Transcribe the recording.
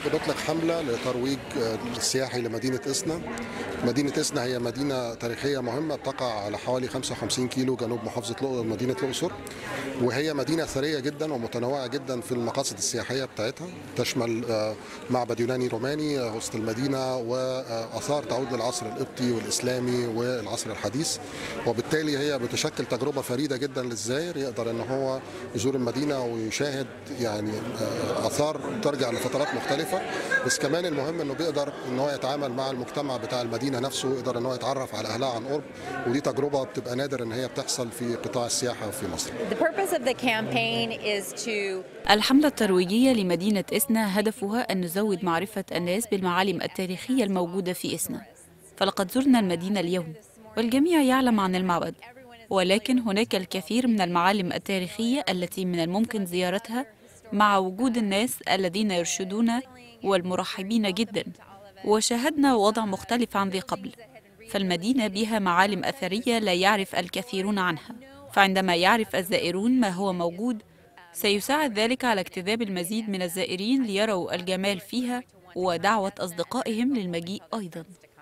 بنطلق حملة لترويج السياحي لمدينة إسنا. مدينة إسنا هي مدينة تاريخية مهمة بتقع على حوالي 55 كيلو جنوب محافظة مدينة الأقصر، وهي مدينة ثرية جدا ومتنوعة جدا في المقاصد السياحية بتاعتها. تشمل معبد يوناني روماني وسط المدينة، وآثار تعود للعصر القبطي والإسلامي والعصر الحديث، وبالتالي هي بتشكل تجربة فريدة جدا للزائر يقدر أن هو يزور المدينة ويشاهد يعني آثار ترجع لفترات مختلفة. بس كمان المهم أنه بيقدر أن هو يتعامل مع المجتمع بتاع المدينة نفسه، يقدر أن هو يتعرف على أهلها عن قرب، ودي تجربة بتبقى نادر أن هي بتحصل في قطاع السياحة في مصر. الحملة الترويجية لمدينة إسنا هدفها أن نزود معرفة الناس بالمعالم التاريخية الموجودة في إسنا، فلقد زرنا المدينة اليوم والجميع يعلم عن المعبد، ولكن هناك الكثير من المعالم التاريخية التي من الممكن زيارتها مع وجود الناس الذين يرشدون والمرحبين جدا. وشاهدنا وضع مختلف عن ذي قبل، فالمدينة بها معالم أثرية لا يعرف الكثيرون عنها، فعندما يعرف الزائرون ما هو موجود سيساعد ذلك على اجتذاب المزيد من الزائرين ليروا الجمال فيها ودعوة أصدقائهم للمجيء أيضاً.